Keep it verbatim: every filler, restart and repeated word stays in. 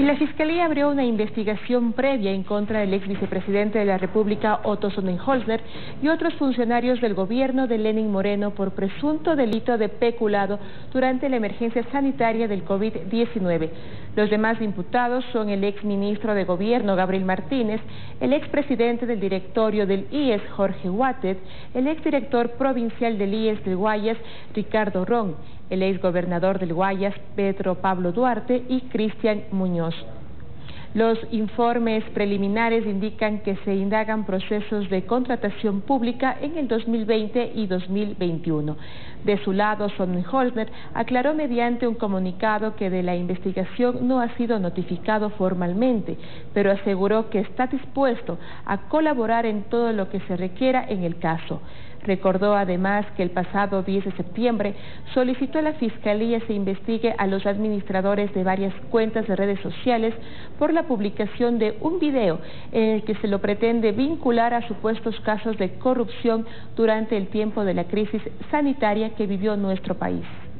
Y la Fiscalía abrió una investigación previa en contra del ex vicepresidente de la República, Otto Sonnenholzner, y otros funcionarios del gobierno de Lenín Moreno por presunto delito de peculado durante la emergencia sanitaria del COVID diecinueve. Los demás imputados son el ex ministro de Gobierno, Gabriel Martínez, el ex presidente del directorio del I E S, Jorge Huátet, el ex director provincial del I E S del Guayas, Ricardo Ron, el ex gobernador del Guayas, Pedro Pablo Duarte, y Cristian Muñoz. Los informes preliminares indican que se indagan procesos de contratación pública en el dos mil veinte y dos mil veintiuno. De su lado, Sonnenholzner aclaró mediante un comunicado que de la investigación no ha sido notificado formalmente, pero aseguró que está dispuesto a colaborar en todo lo que se requiera en el caso. Recordó además que el pasado diez de septiembre solicitó a la Fiscalía se investigue a los administradores de varias cuentas de redes sociales por la publicación de un video en el que se lo pretende vincular a supuestos casos de corrupción durante el tiempo de la crisis sanitaria que vivió nuestro país.